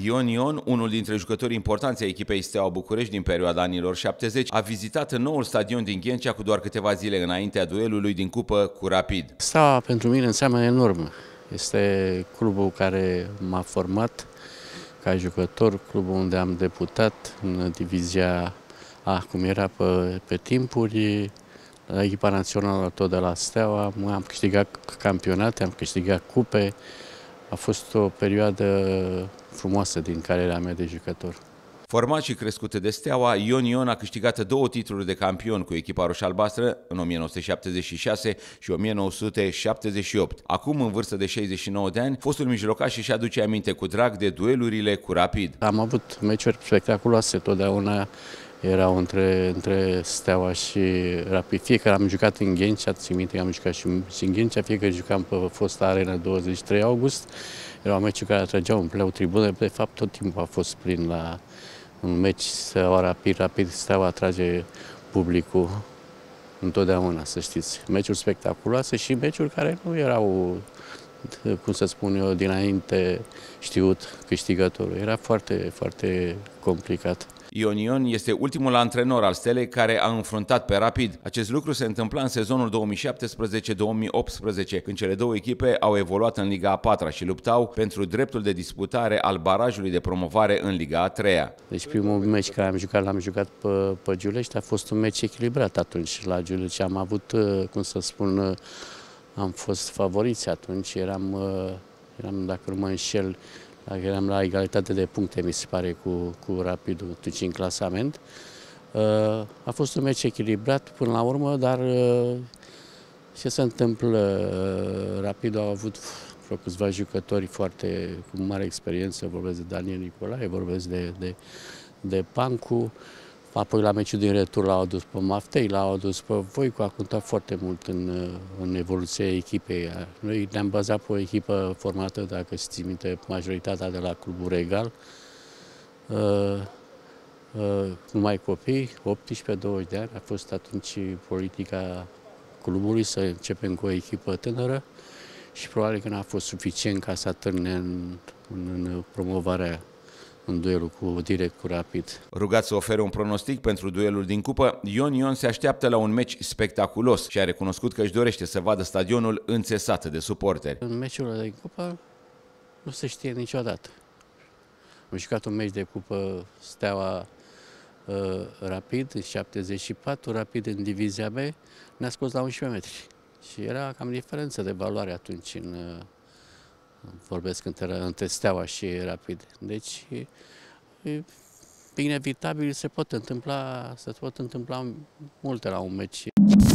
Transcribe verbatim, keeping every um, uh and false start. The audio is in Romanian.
Ion Ion, unul dintre jucătorii importanți ai echipei Steaua București din perioada anilor șaptezeci, a vizitat noul stadion din Ghencea cu doar câteva zile înaintea duelului din cupă cu Rapid. Steaua pentru mine înseamnă enorm. Este clubul care m-a format ca jucător, clubul unde am debutat în divizia A, cum era pe, pe timpuri, la echipa națională tot de la Steaua. Am câștigat campionate, am câștigat cupe. A fost o perioadă frumoasă din cariera mea de jucător. Format și crescut de Steaua, Ion Ion a câștigat două titluri de campion cu echipa roșie-albastră în o mie nouă sute șaptezeci și șase și o mie nouă sute șaptezeci și opt. Acum, în vârstă de șaizeci și nouă de ani, fostul mijlocaș și-și aduce aminte cu drag de duelurile cu Rapid. Am avut meciuri spectaculoase, totdeauna erau între, între Steaua și Rapid. Fiecare am jucat în Ghencea, țin minte că am jucat și în Ghencea, fiecare jucam pe fosta arenă douăzeci și trei august. Erau meciuri care atrăgeau, împleau tribune, de fapt tot timpul a fost plin la un meci Steaua Rapid, Rapid Steaua atrage publicul întotdeauna, să știți. Meciuri spectaculoase și meciuri care nu erau, cum să spun eu, dinainte știut câștigătorul. Era foarte, foarte complicat. Ion Ion este ultimul antrenor al Stelei care a înfruntat pe Rapid. Acest lucru se întâmpla în sezonul două mii șaptesprezece două mii optsprezece, când cele două echipe au evoluat în Liga a patra și luptau pentru dreptul de disputare al barajului de promovare în Liga a treia. Deci primul meci care am jucat, l-am jucat pe, pe Giulești, a fost un meci echilibrat atunci la Giulești. Am avut, cum să spun, am fost favoriți atunci, eram, eram dacă nu mă înșel, dacă eram la egalitate de puncte, mi se pare, cu, cu Rapidul, atunci în clasament. A fost un meci echilibrat până la urmă, dar ce se întâmplă? Rapidul a avut vreo câțiva jucători foarte cu mare experiență, vorbesc de Daniel Nicolae, vorbesc de, de, de Pancu. Apoi la meciul din retur l-au adus pe Maftei, l-au adus pe Voicu, a contat foarte mult în, în evoluția echipei. Noi ne-am bazat pe o echipă formată, dacă știți minte, majoritatea de la Clubul Regal. Uh, uh, numai copii, optsprezece douăzeci de ani, a fost atunci politica clubului să începem cu o echipă tânără și probabil că n-a fost suficient ca să atârne în, în, în promovarea în duelul cu direct cu Rapid. Rugat să ofere un pronostic pentru duelul din cupă, Ion Ion se așteaptă la un meci spectaculos și a recunoscut că își dorește să vadă stadionul înțesat de suporteri. În meciul de cupă nu se știe niciodată. Am jucat un meci de cupă Steaua uh, Rapid în șaptezeci și patru, Rapid în divizia B, ne-a scos la unsprezece metri și era cam diferență de valoare atunci în uh, vorbesc între, între Steaua și Rapid. Deci, e, inevitabil se pot întâmpla, se pot întâmpla multe la un meci.